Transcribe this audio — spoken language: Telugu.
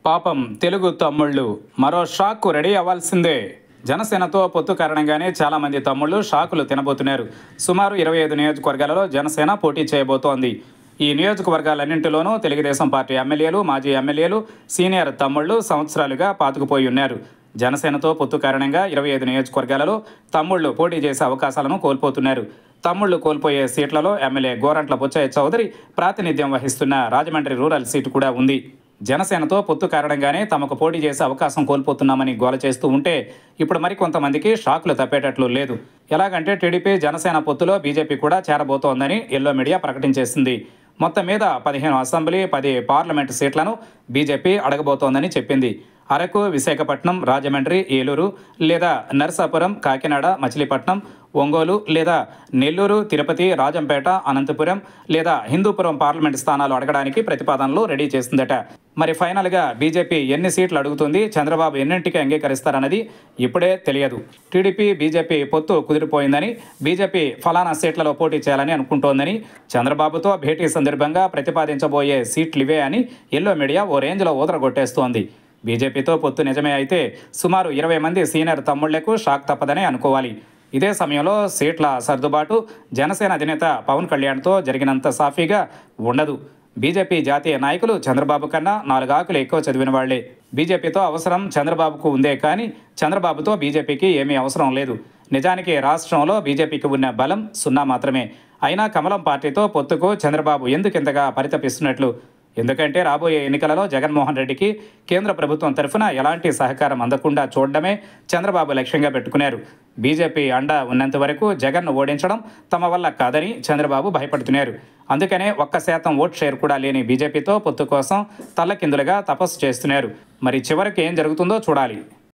పాపం తెలుగు తమ్ముళ్ళు మరో షాక్కు రెడీ అవ్వాల్సిందే. జనసేనతో పొత్తు కారణంగానే చాలామంది తమ్ముళ్ళు షాకులు తినబోతున్నారు. సుమారు 25 నియోజకవర్గాలలో జనసేన పోటీ చేయబోతోంది. ఈ నియోజకవర్గాలన్నింటిలోనూ తెలుగుదేశం పార్టీ ఎమ్మెల్యేలు, మాజీ ఎమ్మెల్యేలు, సీనియర్ తమ్ముళ్ళు సంవత్సరాలుగా పాతుకుపోయి ఉన్నారు. జనసేనతో పొత్తు కారణంగా 25 నియోజకవర్గాలలో తమ్ముళ్ళు పోటీ చేసే అవకాశాలను కోల్పోతున్నారు. తమ్ముళ్ళు కోల్పోయే సీట్లలో ఎమ్మెల్యే గోరంట్ల బుచ్చయ్య చౌదరి ప్రాతినిధ్యం వహిస్తున్న రాజమండ్రి రూరల్ సీటు కూడా ఉంది. జనసేనతో పొత్తు కారణంగానే తమకు పోటీ చేసే అవకాశం కోల్పోతున్నామని గోల చేస్తూ ఉంటే ఇప్పుడు మరికొంతమందికి షాకులు తప్పేటట్లు లేదు. ఎలాగంటే టీడీపీ జనసేన పొత్తులో బీజేపీ కూడా చేరబోతోందని ఎల్లో మీడియా ప్రకటించేసింది. మొత్తం మీద 15 అసెంబ్లీ, 10 పార్లమెంటు సీట్లను బీజేపీ అడగబోతోందని చెప్పింది. అరకు, విశాఖపట్నం, రాజమండ్రి, ఏలూరు లేదా నరసాపురం, కాకినాడ, మచిలీపట్నం, ఒంగోలు లేదా నెల్లూరు, తిరుపతి, రాజంపేట, అనంతపురం లేదా హిందూపురం పార్లమెంటు స్థానాలు అడగడానికి ప్రతిపాదనలు రెడీ చేసిందట. మరి ఫైనల్గా బీజేపీ ఎన్ని సీట్లు అడుగుతుంది, చంద్రబాబు ఎన్నింటికి అంగీకరిస్తారన్నది ఇప్పుడే తెలియదు. టీడీపీ బీజేపీ పొత్తు కుదిరిపోయిందని, బీజేపీ ఫలానా సీట్లలో పోటీ చేయాలని అనుకుంటోందని, చంద్రబాబుతో భేటీ సందర్భంగా ప్రతిపాదించబోయే సీట్లివే అని ఎల్లో మీడియా ఓ రేంజ్లో ఊదరగొట్టేస్తోంది. బీజేపీతో పొత్తు నిజమే అయితే సుమారు 20 మంది సీనియర్ తమ్ముళ్లకు షాక్ తప్పదనే అనుకోవాలి. ఇదే సమయంలో సీట్ల సర్దుబాటు జనసేన అధినేత పవన్ కళ్యాణ్తో జరిగినంత సాఫీగా ఉండదు. బీజేపీ జాతీయ నాయకులు చంద్రబాబు కన్నా 4 ఆకులు ఎక్కువ చదివిన వాళ్లే. బీజేపీతో అవసరం చంద్రబాబుకు ఉందే కానీ చంద్రబాబుతో బీజేపీకి ఏమీ అవసరం లేదు. నిజానికి రాష్ట్రంలో బీజేపీకి ఉన్న బలం 0 మాత్రమే. అయినా కమలం పార్టీతో పొత్తుకు చంద్రబాబు ఎందుకింతగా పరితపిస్తున్నట్లు? ఎందుకంటే రాబోయే ఎన్నికలలో జగన్మోహన్ రెడ్డికి కేంద్ర ప్రభుత్వం తరఫున ఎలాంటి సహకారం అందకుండా చూడడమే చంద్రబాబు లక్ష్యంగా పెట్టుకున్నారు. బీజేపీ అండ ఉన్నంత వరకు జగన్ను ఓడించడం తమ వల్ల కాదని చంద్రబాబు భయపడుతున్నారు. అందుకనే 1% ఓట్ షేర్ కూడా లేని బీజేపీతో పొత్తు కోసం తల్లకిందులుగా తపస్సు చేస్తున్నారు. మరి చివరికి ఏం జరుగుతుందో చూడాలి.